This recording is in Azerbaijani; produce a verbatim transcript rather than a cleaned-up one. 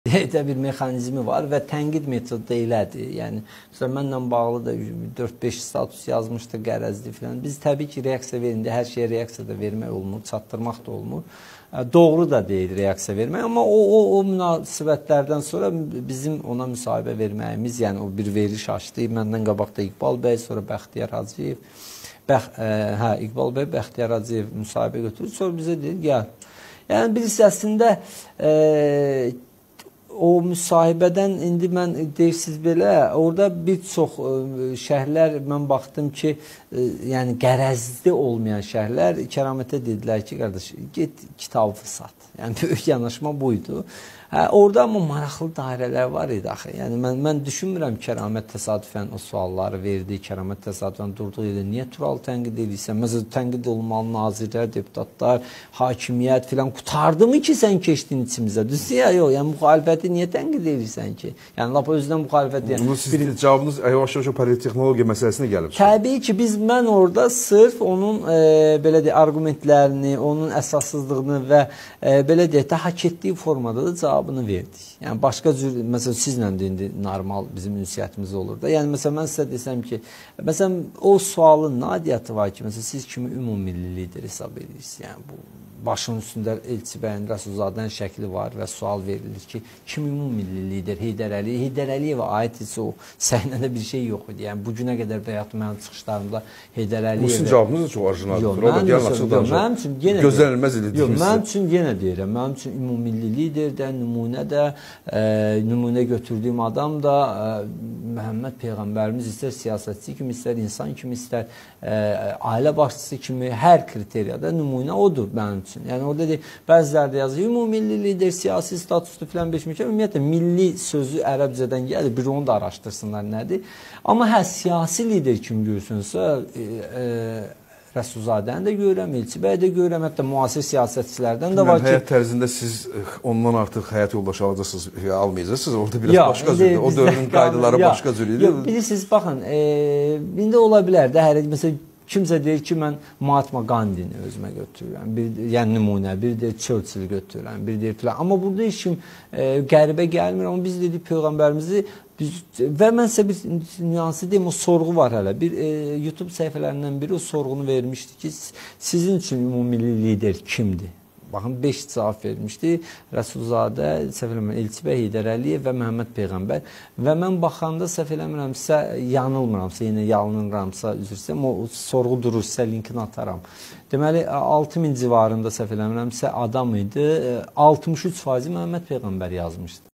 də bir mexanizmi var və tənqid metodu da elədir. Yəni, məsələn, mənlə bağlı da dörd beş status yazmışdı, qərəzli filan. Biz təbii ki, reaksiya verində hər şeyə reaksiya da vermək olmur, çatdırmaq da olmur. Doğru da deyil reaksiya vermək, amma o, o, o münasibətlərdən sonra bizim ona müsahibə verməyimiz, yəni o bir veriş açdı. Məndən qabaqda İqbal bəy, sonra Bəxtiyar Hacıyev. Bəx, ə, hə, İqbal bəy, Bəxtiyar Hacıyev müsahibə götürür. Sonra bizə deyir, gəl. Yəni, birisi əslində ə, o müsahibədən indi mən deyirsiniz belə, orada bir çox ə, şəhərlər mən baxdım ki, ə, yəni qərəzli olmayan şəhərlər Kəramətə dedilər ki, qardaş, get kitabı sat. Yəni, böyük yanaşma buydu. Hə, orada amma maraqlı dairələr var idi axı. Yəni, mən, mən düşünmürəm Kəramət təsadüfən o sualları verdi, Kəramət təsadüfən durduğu yerdə niyə Tural tənqid edirsən? Məsələn, tənqid olmalı nazirlər, deputatlar, hakimiyyət filan qutardı mı ki, sən keçdin içimizə? Düzdür ya, yox. Yəni, müxalifəti niyə tənqid edirsən ki? Yəni, lap özdən müxalifət... Yəni, bunu siz bir... cavabınız yavaş-yavaş politexnologiya məsələsinə gəlib. Təbii ki, biz, mən orada sırf onun, e, belə deyək, argumentlərini, onun əsassızlığını və e, belə deyək, də hak etdiyi formada da cavabını verdik. Yəni, başqa cür, məsələn, sizlə də indi normal bizim ünsiyyətimiz olur da. Yəni, məsələn, mən sizə desəm ki, məsələn, o sualın nadiyyatı var ki, məsələn, siz kimi ümumilli lider hesab edirsiniz. Yəni, bu başının üstündə Elçi bəyin Rəsulzadənin şəkli var və sual verilir ki, kim ümumilli lider? Heydər Əliyev. Heydər Əliyevə aid isə o səhnədə bir şey yox idi. Yəni, bugünə qədər və yaxud mənim çıxışlarımda Heydər Əliyev... Bu sizin cavabınız da çox orijinaldır. Mənim üçün yenə gözlənilməz idi. Yox, mənim üçün yenə deyirəm, mənim üçün ümumilli lider də, nümunə də, e, nümunə götürdüyüm adam da e, Məhəmməd Peyğəmbərimiz istər siyasətçi kimi, istər insan kimi, istər e, ailə başçısı kimi hər kriteriyada nümunə odur mənim üçün. Yəni, orada deyil, bəziləri də yazır, ümumilli lider, siyasi statuslu filan beşmişə, ümumiyyətlə, milli sözü ərəbcədən gəlir, bir onu da araşdırsınlar nədir. Amma hə, siyasi lider kim görürsünsə, e, e, Rəsulzadəni də görürəm, Elçi bəy də görürəm, hətta müasir siyasətçilərdən də var ki... Həyat tərzində siz ondan artıq həyat yoldaşı alacaqsınız, almayacaqsınız, orada biraz ya, başqa cür idi, o dövrün qaydaları ya, başqa cür idi. Yox, bilirsiniz, baxın, e, indi ola bilər də, hər məsələn, kimsə deyir ki, mən Mahatma Gandhini özümə götürürəm, bir, yəni nümunə, bir deyir Churchill götürürəm, bir deyir filan. Amma burada heç kim e, qəribə gəlmir, amma biz dedik Peyğəmbərimizi biz, və mən sizə bir nüansı deyim, o sorğu var hələ. Bir e, YouTube səhifələrindən biri o sorğunu vermişdi ki, sizin üçün ümumilli lider kimdir? Baxın, beş cavab vermişdi. Rəsulzadə, səhv eləmirəm, Elçi bəy, Heydər Əliyev və Məhəmməd Peyğəmbər. Və mən baxanda, səhv eləmirəmsə, yanılmıramsa, yenə yalınıramsa, üzr istəyirəm, o sorğu durur, sizə linkini ataram. Deməli, altı min civarında, səhv eləmirəmsə, adam idi. altmış üç faizi Məhəmməd Peyğəmbər yazmışdı.